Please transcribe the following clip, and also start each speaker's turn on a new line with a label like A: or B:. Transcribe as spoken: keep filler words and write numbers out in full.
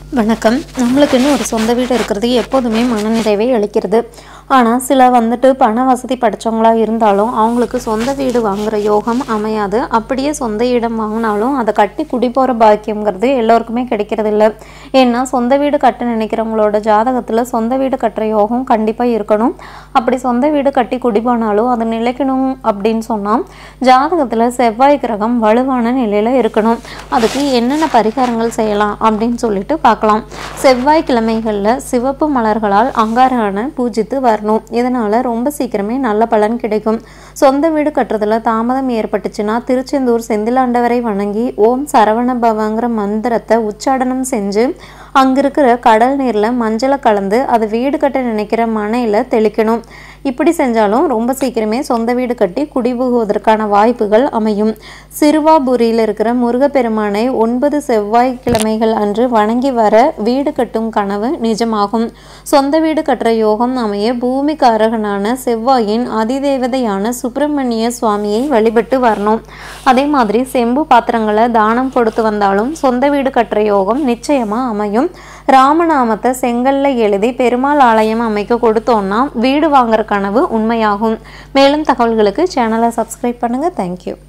A: வணக்கம். நம்மளுக்குன்னு ஒரு சொந்த வீடு இருக்கிறது எப்போதுமே மனநிறைவை அளிக்கிறது. ஆனால் சில வந்துட்டு பண வசதி படைச்சவங்களா இருந்தாலும் அவங்களுக்கு சொந்த வீடு வாங்குகிற யோகம் அமையாது. அப்படியே சொந்த இடம் வாங்கினாலும் அதை கட்டி குடி போகிற பாக்கியங்கிறது எல்லோருக்குமே கிடைக்கிறது இல்லை. ஏன்னா சொந்த வீடு கட்ட நினைக்கிறவங்களோட ஜாதகத்தில் சொந்த வீடு கட்டுற யோகம் கண்டிப்பாக இருக்கணும். அப்படி சொந்த வீடு கட்டி குடி போனாலும் அது நிலைக்கணும் அப்படின்னு சொன்னால் ஜாதகத்தில் செவ்வாய் கிரகம் வலுவான நிலையில் இருக்கணும். அதுக்கு என்னென்ன பரிகாரங்கள் செய்யலாம் அப்படின்னு சொல்லிட்டு பார்க்கலாம். செவ்வாய் கிழமைகளில் சிவப்பு மலர்களால் அங்காரனை பூஜித்து வரணும். இதனால் ரொம்ப சீக்கிரமே நல்ல பலன் கிடைக்கும். சொந்த வீடு கட்டுறதுல தாமதம் ஏற்பட்டுச்சுன்னா திருச்செந்தூர் செந்திலாண்டவரை வணங்கி ஓம் சரவண பவங்கிற மந்திரத்தை உச்சாடனம் செஞ்சு அங்கே இருக்கிற கடல் நீரில் மஞ்சளை கலந்து அதை வீடு கட்ட நினைக்கிற மனையில் தெளிக்கணும். இப்படி செஞ்சாலும் ரொம்ப சீக்கிரமே சொந்த வீடு கட்டி குடிபுகுவதற்கான வாய்ப்புகள் அமையும். சிறுவாபுரியில் இருக்கிற முருகப்பெருமானை ஒன்பது செவ்வாய் கிழமைகள் அன்று வணங்கி வர வீடு கட்டும் கனவு நிஜமாகும். சொந்த வீடு கட்டுற யோகம் அமைய பூமிக்காரகனான செவ்வாயின் அதிதேவதையான சுப்பிரமணிய சுவாமியை வழிபட்டு வரணும். அதே மாதிரி செம்பு பாத்திரங்களை தானம் கொடுத்து வந்தாலும் சொந்த வீடு கட்டுற யோகம் நிச்சயமா அமையும். ராமநாமத்தை செங்கல்ல எழுதி பெருமாள் ஆலயம் அமைக்க கொடுத்தோம்னா வீடு வாங்குற கனவு உண்மையாகும். மேலும் தகவல்களுக்கு சேனலை சப்ஸ்கிரைப் பண்ணுங்க. தேங்க்யூ.